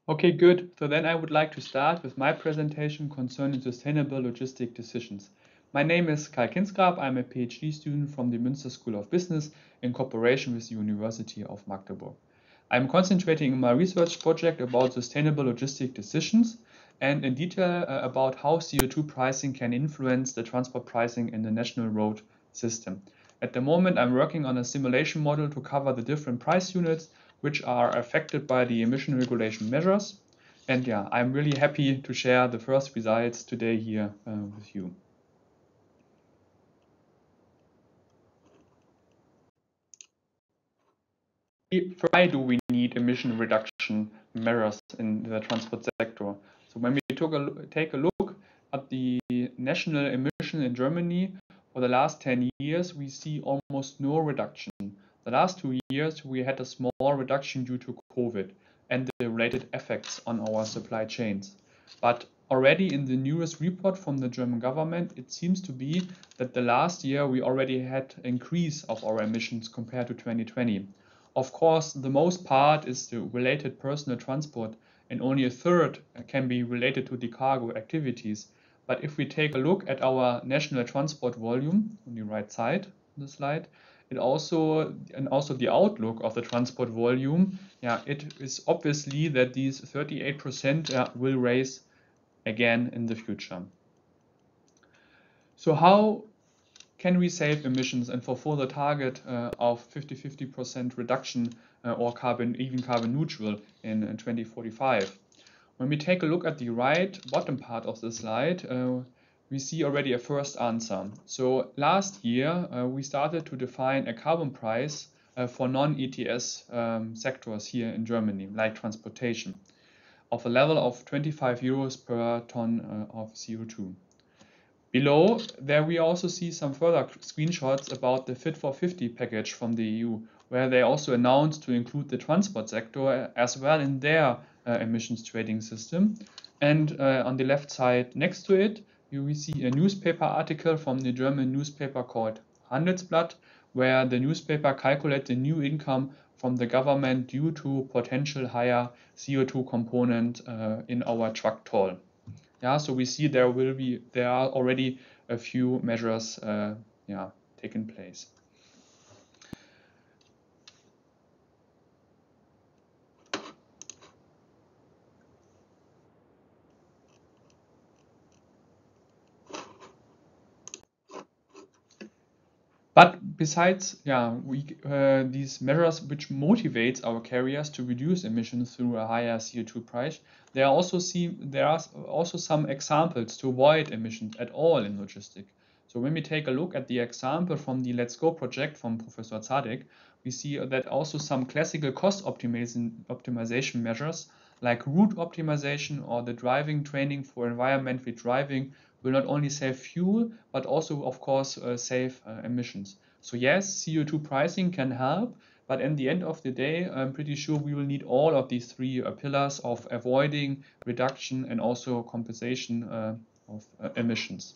Okay, good. So then I would like to start with my presentation concerning sustainable logistic decisions. My name is Kai Kinsgrab. I'm a PhD student from the Münster School of Business in cooperation with the University of Magdeburg. I'm concentrating in my research project about sustainable logistic decisions and in detail about how CO2 pricing can influence the transport pricing in the national road system. At the moment, I'm working on a simulation model to cover the different price units which are affected by the emission regulation measures. And yeah, I'm really happy to share the first results today here with you. Why do we need emission reduction measures in the transport sector? So when we take a look at the national emission in Germany for the last 10 years, we see almost no reduction. The last 2 years, we had a small reduction due to COVID and the related effects on our supply chains. But already in the newest report from the German government, it seems to be that the last year we already had an increase of our emissions compared to 2020. Of course, the most part is the related personal transport, and only a third can be related to the cargo activities. But if we take a look at our national transport volume on the right side of the slide, it also the outlook of the transport volume, it is obviously that these 38% will raise again in the future. So how can we save emissions and fulfill the target of 50% reduction or carbon neutral in 2045? When we take a look at the right bottom part of the slide, we see already a first answer. So last year, we started to define a carbon price for non-ETS sectors here in Germany, like transportation, of a level of 25 euros per ton of CO2. Below, there we also see some further screenshots about the Fit for 50 package from the EU, where they also announced to include the transport sector as well in their emissions trading system. And on the left side next to it, we see a newspaper article from the German newspaper called Handelsblatt, where the newspaper calculates the new income from the government due to potential higher CO2 component in our truck toll. Yeah, so we see there are already a few measures taken place. But besides these measures which motivates our carriers to reduce emissions through a higher CO2 price, there are also some examples to avoid emissions at all in logistics. So when we take a look at the example from the Let's Go project from Professor Zadek, we see that also some classical cost optimization measures like route optimization or the driving training for environment-free driving will not only save fuel, but also, of course, save emissions. So yes, CO2 pricing can help, but at the end of the day, I'm pretty sure we will need all of these three pillars of avoiding, reduction, and also compensation of emissions.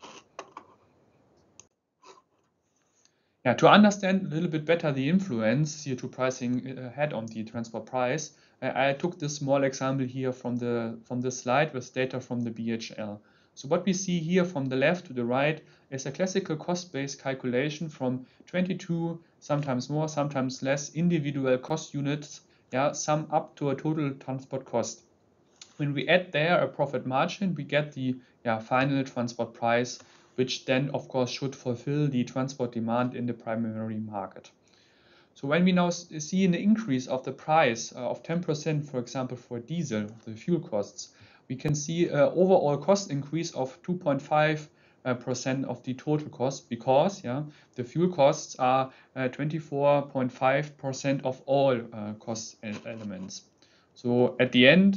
Yeah, to understand a little bit better the influence CO2 pricing had on the transport price, I took this small example here from the slide with data from the BHL. So what we see here from the left to the right is a classical cost-based calculation from 22, sometimes more, sometimes less individual cost units, sum up to a total transport cost. When we add there a profit margin, we get the final transport price, which then of course should fulfill the transport demand in the primary market. So when we now see an increase of the price of 10%, for example, for diesel, the fuel costs, we can see an overall cost increase of 2.5% of the total cost because the fuel costs are 24.5% of all cost elements. So at the end,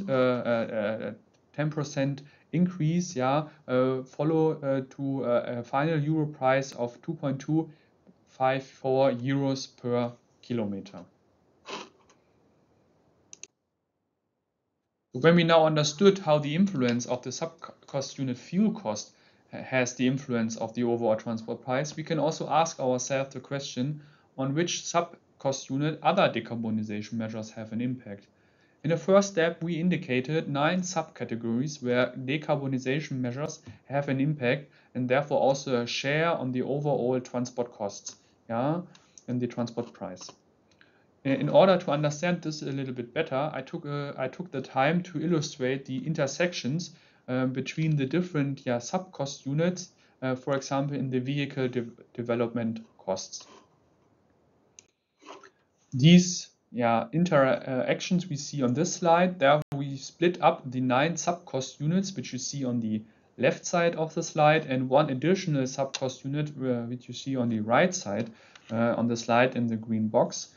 10% increase follow to a final euro price of 2.254 euros per kilometer. When we now understood how the influence of the sub-cost unit fuel cost has the influence of the overall transport price, we can also ask ourselves the question on which sub-cost unit other decarbonization measures have an impact. In the first step, we indicated 9 subcategories where decarbonization measures have an impact and therefore also a share on the overall transport costs, yeah, and the transport price. In order to understand this a little bit better, I took the time to illustrate the intersections between the different sub-cost units, for example, in the vehicle development costs. These interactions we see on this slide, there we split up the 9 sub-cost units, which you see on the left side of the slide, and one additional sub-cost unit, which you see on the right side on the slide in the green box.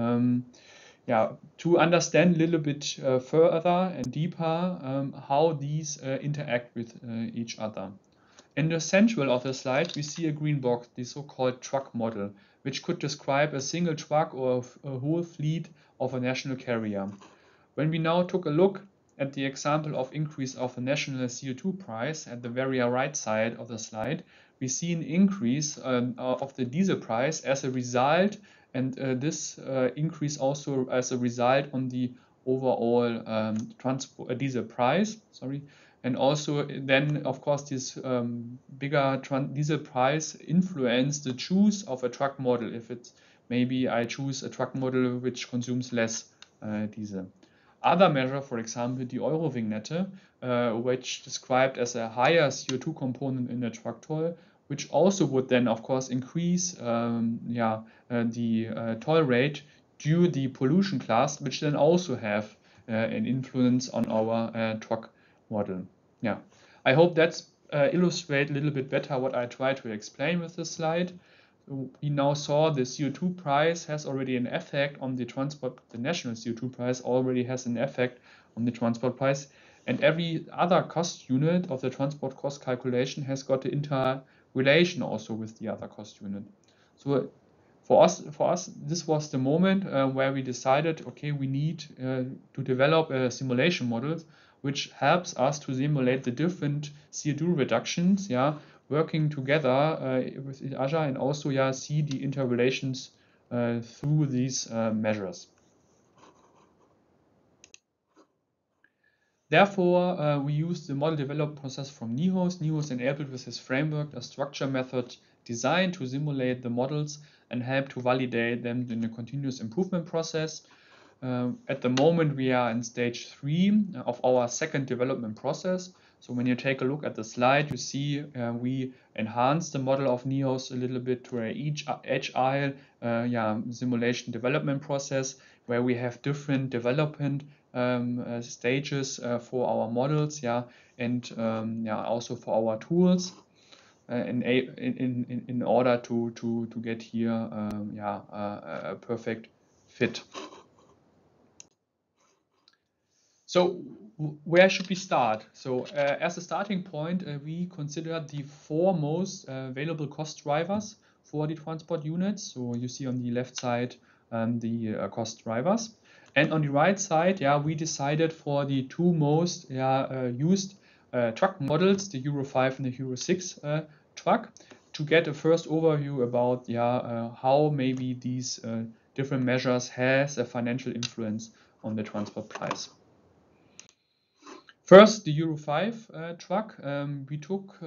To understand a little bit further and deeper how these interact with each other. In the central of the slide, we see a green box, the so-called truck model, which could describe a single truck or a whole fleet of a national carrier. When we now took a look at the example of increase of the national CO2 price at the very right side of the slide, we see an increase of the diesel price as a result, and this increase also as a result on the overall diesel price. And also then, of course, this bigger diesel price influence the choose of a truck model. If it's maybe I choose a truck model which consumes less diesel. Other measure, for example, the Eurovignette, which described as a higher CO2 component in the truck toll, which also would then, of course, increase the toll rate due to the pollution class, which then also have an influence on our truck model. I hope that's illustrate a little bit better what I try to explain with this slide. We now saw the CO2 price has already an effect on the transport. The national CO2 price already has an effect on the transport price, and every other cost unit of the transport cost calculation has got the interrelation also with the other cost unit. So for us, this was the moment where we decided, okay, we need to develop a simulation model which helps us to simulate the different CO2 reductions, working together with each other, and also see the interrelations through these measures. Therefore, we use the model development process from NIHOS. NIHOS enabled with his framework a structure method designed to simulate the models and help to validate them in a continuous improvement process. At the moment, we are in stage 3 of our second development process. So when you take a look at the slide, you see we enhance the model of NIHOS a little bit to each agile simulation development process, where we have different development stages for our models, and also for our tools, in order to get here a perfect fit. So where should we start? So as a starting point, we consider the 4 most available cost drivers for the transport units. So you see on the left side the cost drivers. And on the right side, we decided for the 2 most used truck models, the Euro 5 and the Euro 6 truck, to get a first overview about how maybe these different measures has a financial influence on the transport price. First, the Euro 5 truck. We took,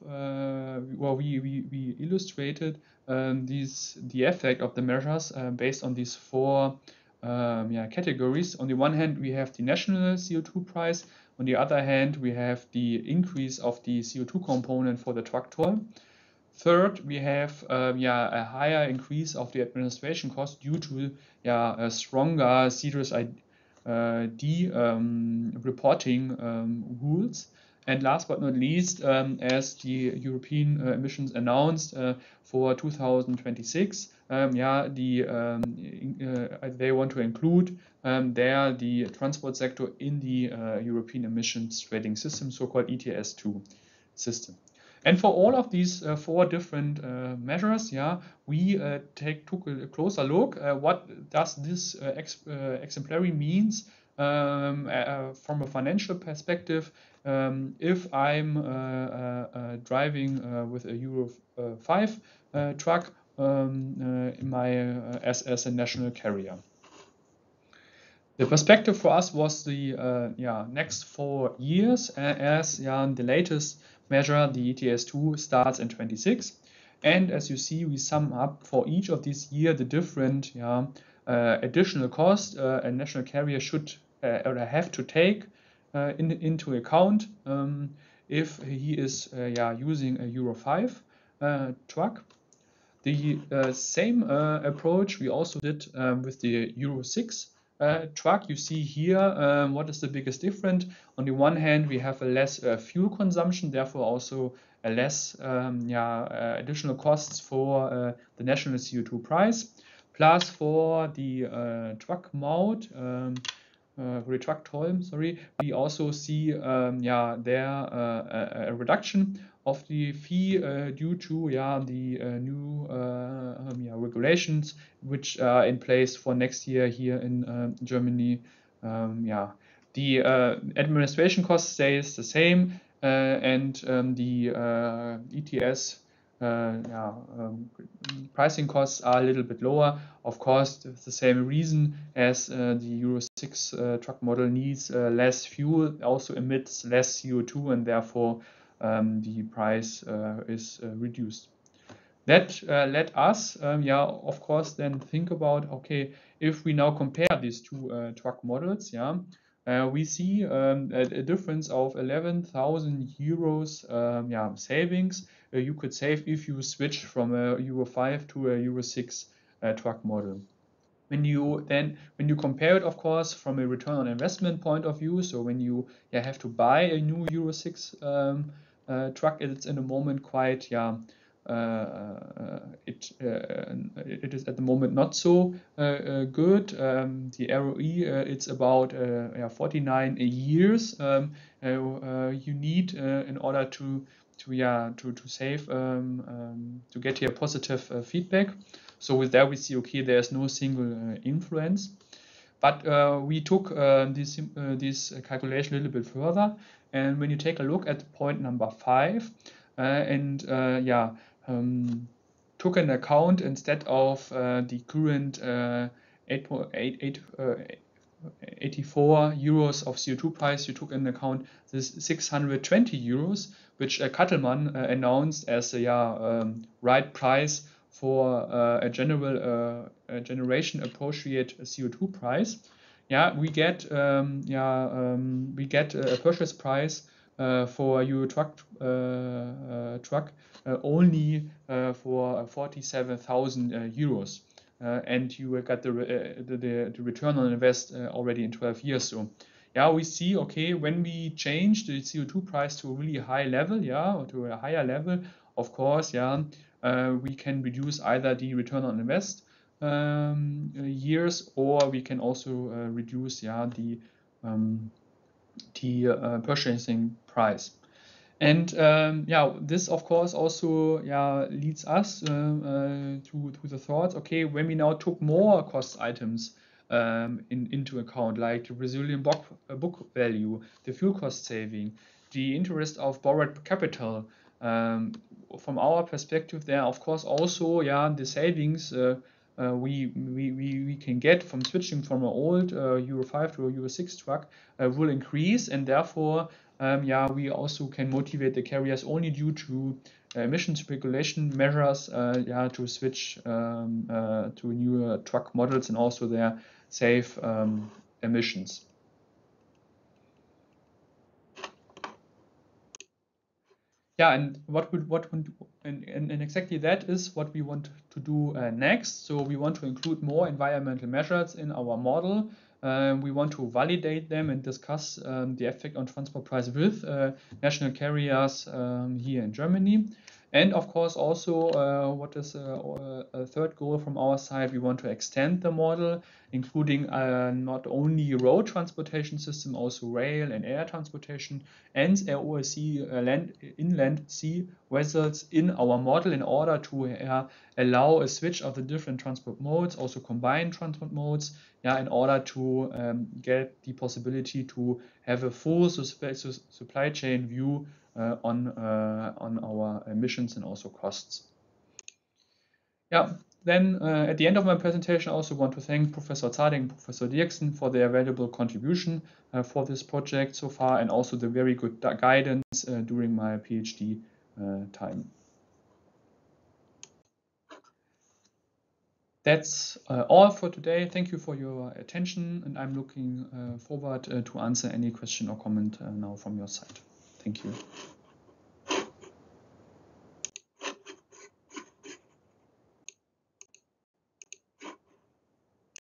we illustrated the effect of the measures based on these 4 categories. On the one hand, we have the national CO2 price. On the other hand, we have the increase of the CO2 component for the truck toll. Third, we have a higher increase of the administration cost due to a stronger Series ID reporting rules. And last but not least, as the European emissions announced for 2026, they want to include the transport sector in the European emissions trading system, so-called ETS2 system. And for all of these 4 different measures, we took a closer look. What does this exemplary means from a financial perspective if I'm driving with a Euro 5 truck as a national carrier? The perspective for us was the next 4 years, as the latest measure, the ETS2, starts in 26. And as you see, we sum up for each of these years the different additional costs a national carrier should or have to take into account if he is using a Euro 5 truck. The same approach we also did with the Euro 6 truck. You see here what is the biggest difference. On the one hand, we have a less fuel consumption, therefore also a less additional costs for the national CO2 price. Plus for the truck mode, for the truck toll, we also see a reduction of the fee due to the new regulations which are in place for next year here in Germany. The administration cost stays the same, and the ETS pricing costs are a little bit lower. Of course, it's the same reason as the Euro 6 truck model needs less fuel, also emits less CO2, and therefore the price is reduced. That let us, of course, then think about, okay, if we now compare these two truck models, we see a difference of 11,000 euros savings you could save if you switch from a Euro 5 to a Euro 6 truck model. When you compare it, of course, from a return on investment point of view, so when you have to buy a new Euro 6 truck, it's in the moment quite it is at the moment not so good. The ROE it's about 49 years you need in order to save to get here positive feedback. So with that we see, okay, there's no single influence, but we took this calculation a little bit further, and when you take a look at point number 5 took an account, instead of the current 84 euros of CO2 price, you took into account this 620 euros, which Kattelmann announced as a right price for a general generation appropriate CO2 price. We get a purchase price for your truck only for 47,000 euros, and you got the return on invest already in 12 years. So we see, okay, when we change the CO2 price to a really high level, or to a higher level, of course, we can reduce either the return on invest years, or we can also reduce the purchasing price. And this of course also leads us to the thoughts, okay, when we now took more cost items into account, like the resilient book value, the fuel cost saving, the interest of borrowed capital, from our perspective there, of course, also the savings we can get from switching from an old Euro 5 to a Euro 6 truck will increase, and therefore we also can motivate the carriers only due to emissions regulation measures to switch to newer truck models and also their safe emissions. And and exactly that is what we want to do next. So we want to include more environmental measures in our model. We want to validate them and discuss the effect on transport price with national carriers here in Germany. And of course also what is a third goal from our side, we want to extend the model, including not only road transportation system, also rail and air transportation, and ROSC inland sea vessels in our model, in order to allow a switch of the different transport modes, also combined transport modes, in order to get the possibility to have a full supply chain view on our emissions and also costs. Then at the end of my presentation, I also want to thank Professor Zading and Professor Dirksen for their valuable contribution for this project so far, and also the very good guidance during my PhD time. That's all for today. Thank you for your attention, and I'm looking forward to answer any question or comment now from your side. Thank you.